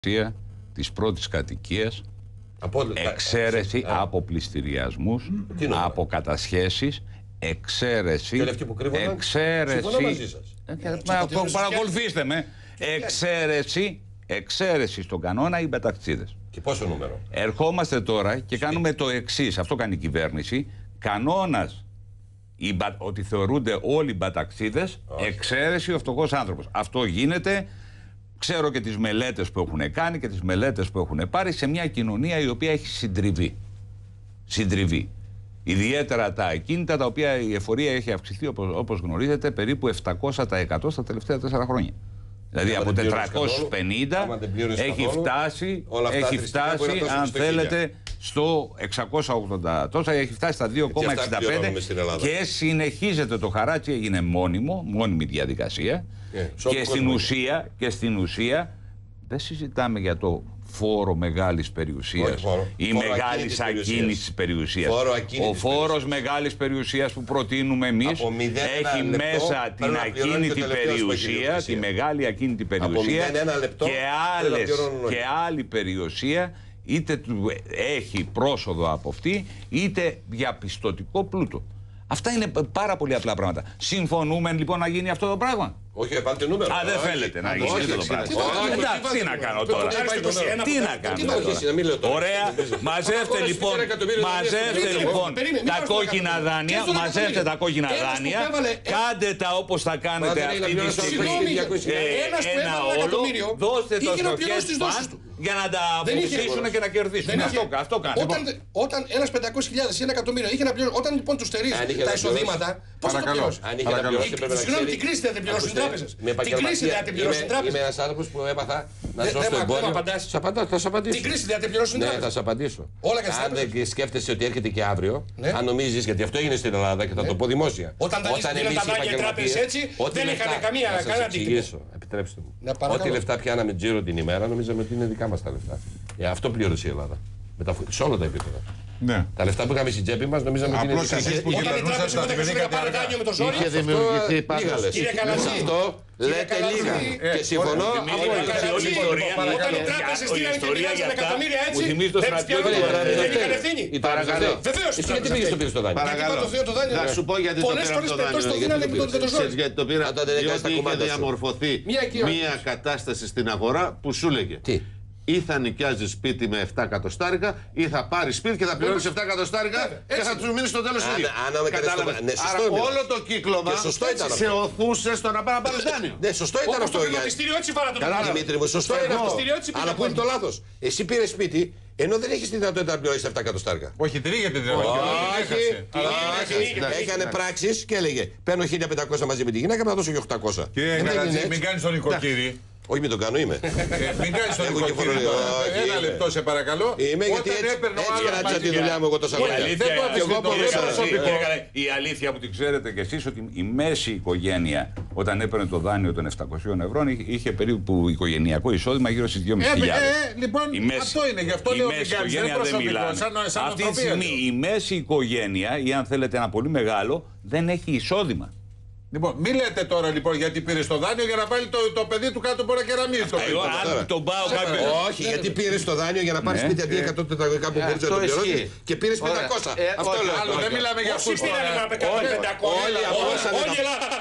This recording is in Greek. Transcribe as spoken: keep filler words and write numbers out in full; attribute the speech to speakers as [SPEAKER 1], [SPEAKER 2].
[SPEAKER 1] της πρώτης κατοικίας,
[SPEAKER 2] από,
[SPEAKER 1] εξαίρεση
[SPEAKER 2] α,
[SPEAKER 1] από πληστηριασμούς, από κατασχέσεις, εξαίρεση, εξαίρεση, παρακολουθήστε με, εξαίρεση, εξαίρεση στον κανόνα οι μπαταξίδες.
[SPEAKER 2] Και πόσο νούμερο?
[SPEAKER 1] Ερχόμαστε τώρα και κάνουμε το εξής, αυτό κάνει η κυβέρνηση, κανόνας οι, ότι θεωρούνται όλοι οι μπαταξίδες, εξαίρεση ο φτωχός άνθρωπος. Αυτό γίνεται. Ξέρω και τις μελέτες που έχουν κάνει και τις μελέτες που έχουν πάρει σε μια κοινωνία η οποία έχει συντριβεί. Συντριβεί. Ιδιαίτερα τα ακίνητα τα οποία η εφορία έχει αυξηθεί όπως, όπως γνωρίζετε περίπου επτακόσια τοις εκατό στα τελευταία τέσσερα χρόνια. Δηλαδή από τετρακόσιους πενήντα έχει φτάσει, έχει φτάσει αν θέλετε στο εξακόσια ογδόντα τόσα, έχει φτάσει στα δύο κόμμα εξήντα πέντε και συνεχίζεται το χαράτσι, έγινε μόνιμο, μόνιμη διαδικασία. Yeah, και, στην ουσία, και στην ουσία δεν συζητάμε για το φόρο μεγάλης περιουσίας ή μεγάλης ακίνησης περιουσίας. Ο φόρος μεγάλης περιουσίας που προτείνουμε εμείς έχει μέσα την ακίνητη περιουσία, τη μεγάλη ακίνητη περιουσία και, άλλες, και άλλη περιουσία, είτε του έχει πρόσοδο από αυτή είτε για πιστωτικό πλούτο. Αυτά είναι πάρα πολύ απλά πράγματα. Συμφωνούμε λοιπόν να γίνει αυτό το πράγμα?
[SPEAKER 2] Όχι, βάλτε νούμερο.
[SPEAKER 1] Α, δεν θέλετε να γίνει αυτό το πράγμα. Εντάξει, τι να κάνω τώρα. Τι να κάνω τώρα. Ωραία, μαζεύτε λοιπόν, μαζεύτε λοιπόν τα κόκκινα δάνεια, μαζεύτε τα κόκκινα δάνεια, κάντε τα όπως θα κάνετε αυτή τη στιγμή ένα όλο, δώστε το στο hedge fund για να τα αποφασίσουν και να κερδίσουν. Αυτό κάνετε.
[SPEAKER 3] Όταν ένας πεντακόσιες χιλιάδες ή ένα εκατομμύριο είχε να πληρώσει, όταν λοιπόν του στερείς τα εισοδήματα, πώς θα το πληρώσει? Συγγνώμη, την κρίση δεν την πληρώσουν οι τράπεζες. Την κρίση δεν την πληρώσουν οι τράπεζες.
[SPEAKER 2] Είμαι ένας άνθρωπος που έπαθα να ζω στο εμπόριο. Θα σου απαντήσω.
[SPEAKER 3] Την κρίση δεν την πληρώσουν οι τράπεζες.
[SPEAKER 2] Ναι, θα σου απαντήσω.
[SPEAKER 3] Αν
[SPEAKER 2] δεν σκέφτεσαι ότι έρχεται και αύριο, αν νομίζεις, γιατί αυτό έγινε στην Ελλάδα και θα το πω δημόσια.
[SPEAKER 3] Όταν δίνουν τα δάνεια τράπεζες έτσι, δεν είχαν καμία αντίκτυπο.
[SPEAKER 2] Επιτρέψτε μου. Ό,τι λεφτά πιάναμε τζίρο την ημέρα, νομίζαμε ότι είναι δικά μας τα λεφτά. Ε, αυτό πλήρωσε η Ελλάδα. Σε όλα τα επίπεδα.
[SPEAKER 1] Ναι.
[SPEAKER 2] Τα λεφτά που είχαμε στην τσέπη μας νομίζαμε ότι είναι δικά μας.
[SPEAKER 3] Όταν η τράπεζα μεταξύ να πάρει δάνειο με το ζόρι,
[SPEAKER 2] είχε δημιουργηθεί επάγγελες. Αυτό λέτε λίγα. Και συμφωνώ απόλυτα.
[SPEAKER 3] Όταν οι τράπεζες στείλανε και μοιράζαν εκατομμύρια έτσι, δεν είχαν ευθύνη. Βεβαίως.
[SPEAKER 2] Εσύ γιατί πήγες το πήρες το δάνειο?
[SPEAKER 4] Να σου πω γιατί το πήραμε το δάνειο. Γιατί το πήρα, διότι είχε διαμορφωθεί μια κατάσταση στην αγορά που σου λέγε ή θα νοικιάζει σπίτι με επτά εκατοστάρικα ή θα πάρει σπίτι και θα πληρώνει επτά εκατοστάρικα και θα του μείνει στο τέλος ίδιο. Κατάλαβε. Άρα όλο το κύκλωμα σε οθούσε στο να πάει να πάρει δάνειο.
[SPEAKER 2] Ναι, σωστό ήταν αυτό.
[SPEAKER 3] Το χρηματιστήριο έτσι βάρα το δάνειο.
[SPEAKER 2] Δημήτρη μου, σωστό είναι αυτό. Αλλά πού είναι το λάθος? Εσύ πήρε σπίτι ενώ δεν έχει τη δυνατότητα να πληρώσει επτά εκατοστάρικα.
[SPEAKER 1] Όχι, την είχε τη δυνατότητα.
[SPEAKER 2] Έκανε πράξεις και έλεγε: παίρνω χίλια πεντακόσια μαζί με τη γυναίκα, να δώσω και οκτακόσια.
[SPEAKER 1] Κύριε Καρατζή, μην κάνει τον νοικοκύρη.
[SPEAKER 2] Όχι, μην τον κάνω, είμαι.
[SPEAKER 1] Μην κάνεις τον νοικοκύριο. Ένα λεπτό σε παρακαλώ.
[SPEAKER 2] Είμαι γιατί έτσι κράτησα τη δουλειά μου εγώ τόσα χρόνια.
[SPEAKER 1] Η αλήθεια που την ξέρετε κι εσείς ότι η μέση οικογένεια όταν έπαιρνε το δάνειο των επτακοσίων ευρώ είχε περίπου οικογενειακό εισόδημα γύρω στις δυόμισι χιλιάδες.
[SPEAKER 5] Λοιπόν, αυτό είναι, γι' αυτό λέω ότι
[SPEAKER 1] οικογένεια δεν μιλάνε. Αυτή τη στιγμή η μέση οικογένεια ή αν θέλετε ένα πολύ μεγάλο δεν έχει εισόδημα.
[SPEAKER 5] Λοιπόν, μη λέτε τώρα λοιπόν γιατί πήρε το δάνειο για να βάλει το, το παιδί του κάτω από ένα κεραμίδι.
[SPEAKER 1] Αν τον πάω κάποιο.
[SPEAKER 2] Όχι, γιατί πήρε το δάνειο για να πάρει σπίτι αντί εκατό τετραγωνικά που μπορούσε να το πληρώσει και πήρε πεντακόσια.
[SPEAKER 5] Αυτό λέω. Δεν μιλάμε για αυτό.
[SPEAKER 3] Όσοι πήραν πεντακόσια.